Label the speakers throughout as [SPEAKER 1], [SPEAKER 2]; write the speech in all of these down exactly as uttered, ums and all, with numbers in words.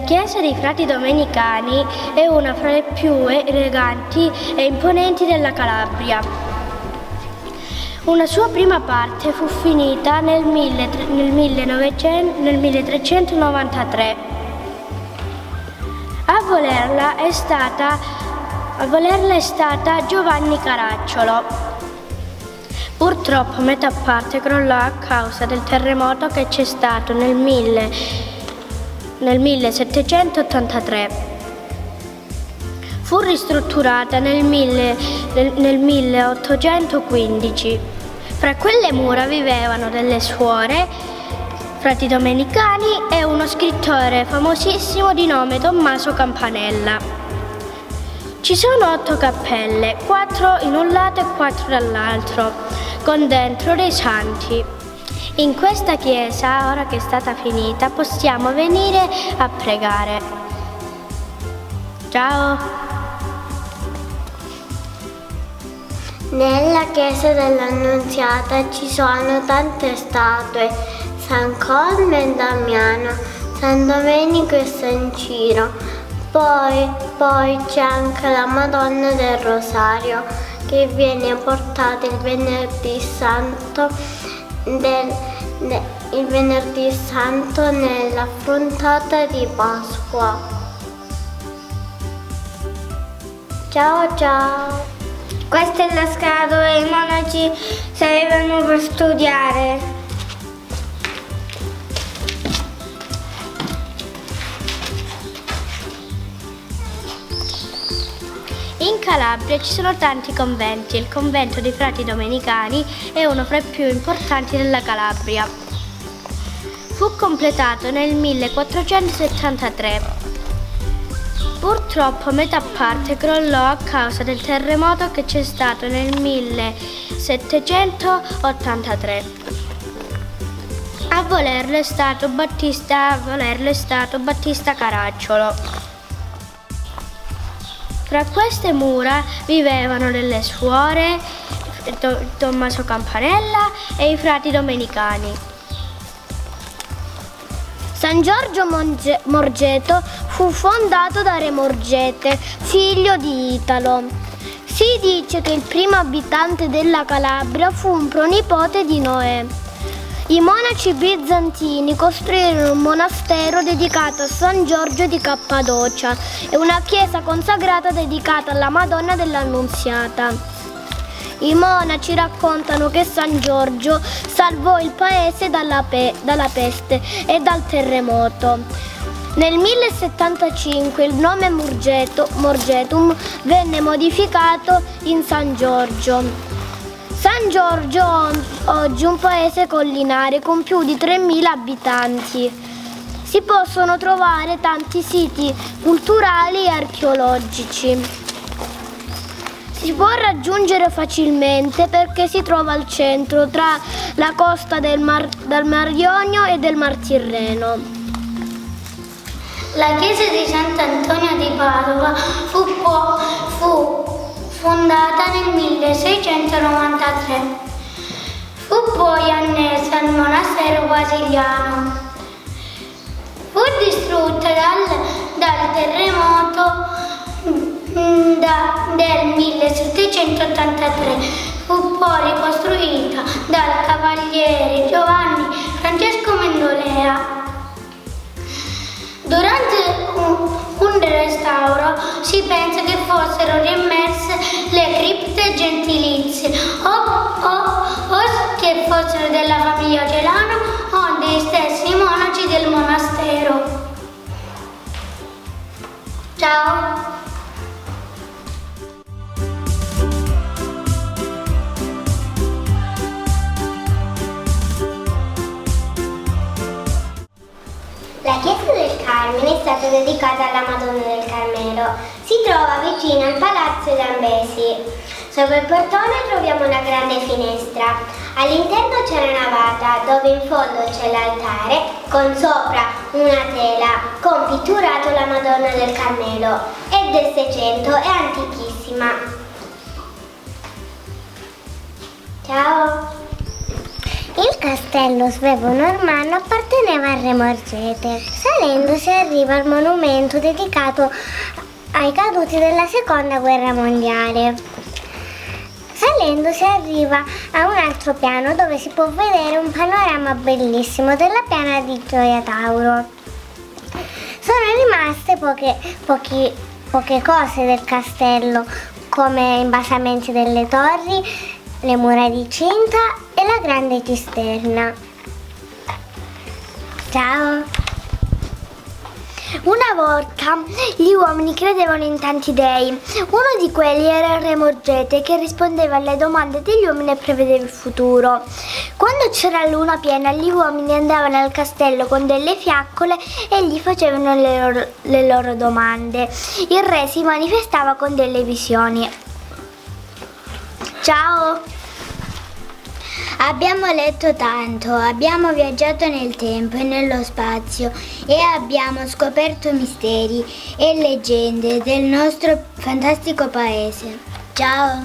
[SPEAKER 1] La chiesa dei Frati Domenicani è una fra le più eleganti e imponenti della Calabria. Una sua prima parte fu finita nel, milletrecentonovantatré. A volerla è stata, a volerla è stata Giovanni Caracciolo. Purtroppo metà parte crollò a causa del terremoto che c'è stato nel, mille, nel millesettecentottantatré. Fu ristrutturata nel, mille, nel, nel milleottocentoquindici. Fra quelle mura vivevano delle suore, frati domenicani e uno scrittore famosissimo di nome Tommaso Campanella. Ci sono otto cappelle, quattro in un lato e quattro dall'altro, con dentro dei santi. In questa chiesa, ora che è stata finita, possiamo venire a pregare. Ciao!
[SPEAKER 2] Nella chiesa dell'Annunziata ci sono tante statue, San Cosme e Damiano, San Domenico e San Ciro. Poi, poi c'è anche la Madonna del Rosario che viene portata il venerdì santo, del, de, il venerdì santo nella frontata di Pasqua. Ciao ciao!
[SPEAKER 3] Questa è la scala dove i monaci salivano per studiare.
[SPEAKER 1] In Calabria ci sono tanti conventi. Il convento dei Frati Domenicani è uno fra i più importanti della Calabria. Fu completato nel millequattrocentosettantatré. Purtroppo metà parte crollò a causa del terremoto che c'è stato nel millesettecentottantatré. A volerlo è stato Battista, a volerlo è stato Battista Caracciolo. Fra queste mura vivevano delle suore, Tommaso Campanella e i frati domenicani.
[SPEAKER 2] San Giorgio Morgeto fu fondato da Re Morgete, figlio di Italo. Si dice che il primo abitante della Calabria fu un pronipote di Noè. I monaci bizantini costruirono un monastero dedicato a San Giorgio di Cappadocia e una chiesa consacrata dedicata alla Madonna dell'Annunziata. I monaci raccontano che San Giorgio salvò il paese dalla, pe dalla peste e dal terremoto. Nel millesettantacinque il nome Morgeto, Morgetum venne modificato in San Giorgio. San Giorgio oggi è un paese collinare con più di tremila abitanti. Si possono trovare tanti siti culturali e archeologici. Si può raggiungere facilmente perché si trova al centro tra la costa del Mar, del Mar Ionio e del Mar Tirreno.
[SPEAKER 3] La chiesa di Sant'Antonio di Padova fu, fu fondata nel milleseicentonovantatré. Fu poi annessa al monastero basiliano. Fu distrutta dal, dal terremoto da, del millesettecentottantatré. Fu poi ricostruita dal cavaliere Giovanni Francesco Mendolea. Durante un, un restauro si pensa che fossero riemesse le cripte gentilizie o, o, o che fossero della famiglia Celano o dei stessi monaci del monastero. Ciao!
[SPEAKER 2] La chiesa del Carmine è stata dedicata alla Madonna del Carmelo. Si trova vicino al Palazzo Zambesi. Sopra il portone troviamo una grande finestra. All'interno c'è una navata dove in fondo c'è l'altare con sopra una tela con pitturato la Madonna del Carmelo. È del Seicento, è antichissima. Ciao! Il castello svevo-normanno apparteneva al re Morgete. Salendo si arriva al monumento dedicato ai caduti della seconda guerra mondiale. Salendo si arriva a un altro piano dove si può vedere un panorama bellissimo della piana di Gioia Tauro. Sono rimaste poche, pochi, poche cose del castello, come i basamenti delle torri, le mura di cinta e la grande cisterna. Ciao!
[SPEAKER 1] Una volta gli uomini credevano in tanti dei. Uno di quelli era il re Morgete, che rispondeva alle domande degli uomini e prevedeva il futuro. Quando c'era luna piena, gli uomini andavano al castello con delle fiaccole e gli facevano le loro, le loro domande. Il re si manifestava con delle visioni. Ciao!
[SPEAKER 2] Abbiamo letto tanto, abbiamo viaggiato nel tempo e nello spazio e abbiamo scoperto misteri e leggende del nostro fantastico paese. Ciao!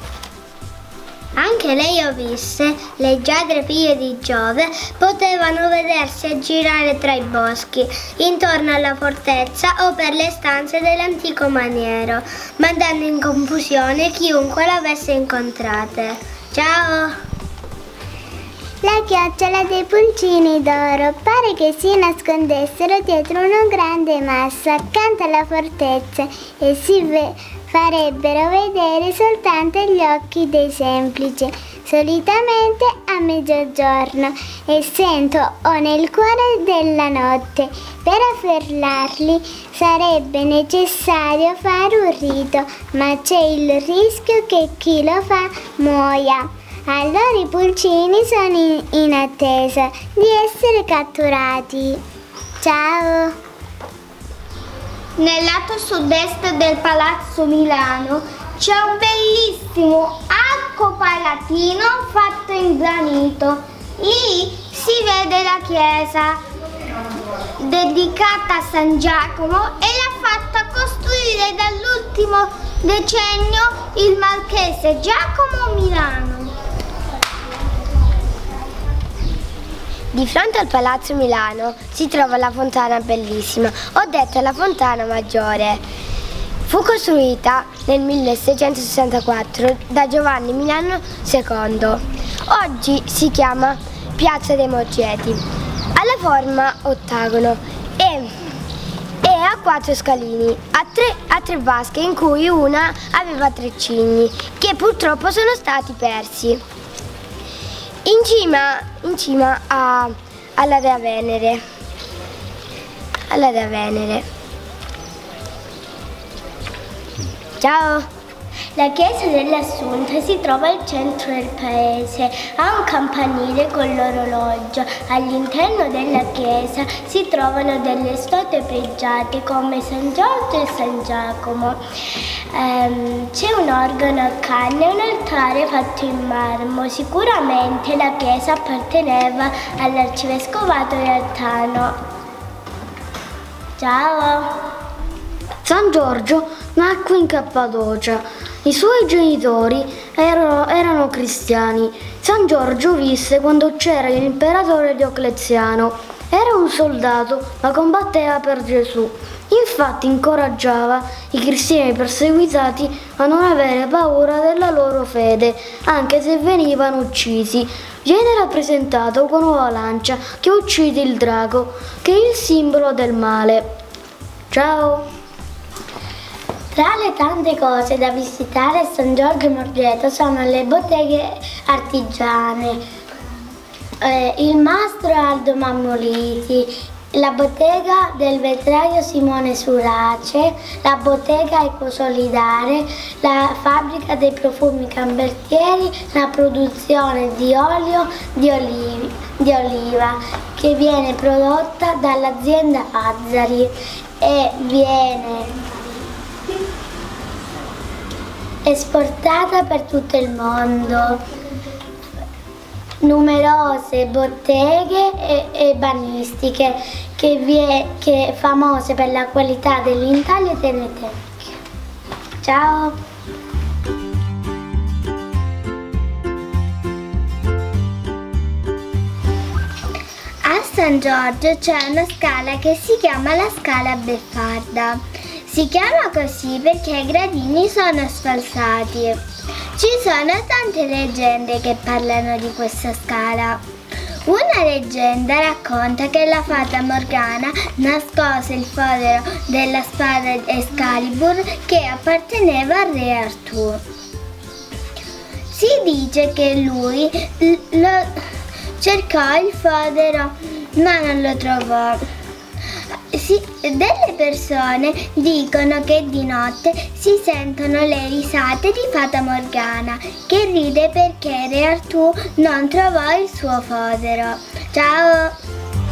[SPEAKER 2] Anche le Iovisse, le leggiadre figlie di Giove, potevano vedersi aggirare tra i boschi, intorno alla fortezza o per le stanze dell'antico maniero, mandando in confusione chiunque l'avesse incontrate. Ciao! La chiocciola dei pulcini d'oro pare che si nascondessero dietro una grande massa accanto alla fortezza e si ve- farebbero vedere soltanto gli occhi dei semplici, solitamente a mezzogiorno, essendo o nel cuore della notte. Per afferrarli sarebbe necessario fare un rito, ma c'è il rischio che chi lo fa muoia. Allora i pulcini sono in, in attesa di essere catturati. Ciao! Nel lato sud-est del Palazzo Milano c'è un bellissimo arco palatino fatto in granito. Lì si vede la chiesa dedicata a San Giacomo e l'ha fatta costruire dall'ultimo decennio il marchese Giacomo Milano. Di fronte al Palazzo Milano si trova la fontana bellissima, ho detto la Fontana Maggiore. Fu costruita nel milleseicentosessantaquattro da Giovanni Milano secondo. Oggi si chiama Piazza dei Morgeti. Ha la forma ottagono e, e ha quattro scalini, a tre, a tre vasche in cui una aveva tre cigni, che purtroppo sono stati persi. In cima, in cima a, alla Dea Venere, alla Dea Venere. Ciao! La chiesa dell'Assunta si trova al centro del paese, ha un campanile con l'orologio. All'interno della chiesa si trovano delle statue pregiate come San Giorgio e San Giacomo. Um, c'è un organo a canne e un altare fatto in marmo. Sicuramente la chiesa apparteneva all'arcivescovato di Alzano. Ciao!
[SPEAKER 4] San Giorgio nacque in Cappadocia. I suoi genitori erano, erano cristiani. San Giorgio visse quando c'era l'imperatore Diocleziano. Era un soldato, ma combatteva per Gesù. Infatti incoraggiava i cristiani perseguitati a non avere paura della loro fede, anche se venivano uccisi. Viene rappresentato con una lancia che uccide il drago, che è il simbolo del male. Ciao!
[SPEAKER 3] Tra le tante cose da visitare a San Giorgio Morgete sono le botteghe artigiane, eh, il mastro Aldo Mammoliti, la bottega del vetraio Simone Surace, la bottega Ecosolidare, la fabbrica dei profumi Cambertieri, la produzione di olio di, olivi, di oliva che viene prodotta dall'azienda Azzari e viene esportata per tutto il mondo. Numerose botteghe e, e banistiche che, vie, che famose per la qualità dell'intaglio e delle tecniche. Ciao!
[SPEAKER 2] San Giorgio c'è una scala che si chiama la Scala Beffarda. Si chiama così perché i gradini sono sfalsati. Ci sono tante leggende che parlano di questa scala. Una leggenda racconta che la fata Morgana nascose il fodero della spada Excalibur che apparteneva al re Artù. Si dice che lui lo cercò il fodero ma non lo trovò. Si, delle persone dicono che di notte si sentono le risate di Fata Morgana che ride perché Re Artù non trovò il suo fodero. Ciao!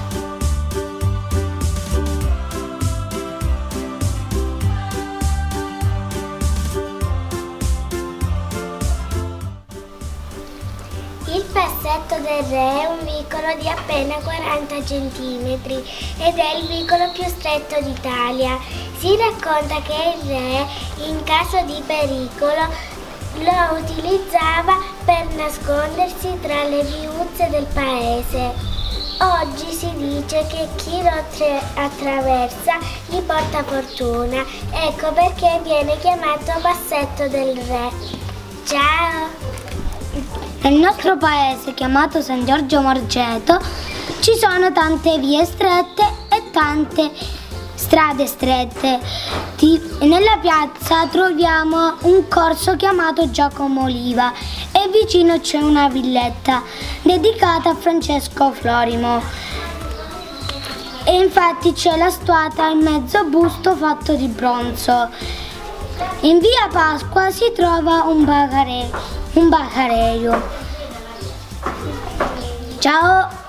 [SPEAKER 3] Il passetto del re è un vicolo di appena quaranta centimetri ed è il vicolo più stretto d'Italia. Si racconta che il re, in caso di pericolo, lo utilizzava per nascondersi tra le viuzze del paese. Oggi si dice che chi lo attraversa gli porta fortuna. Ecco perché viene chiamato passetto del re. Ciao!
[SPEAKER 5] Nel nostro paese, chiamato San Giorgio Morgeto, ci sono tante vie strette e tante strade strette. Nella piazza troviamo un corso chiamato Giacomo Oliva e vicino c'è una villetta dedicata a Francesco Florimo. E infatti c'è la statua in mezzo busto fatto di bronzo. In via Pasqua si trova un bacare, un bacareio. Ciao!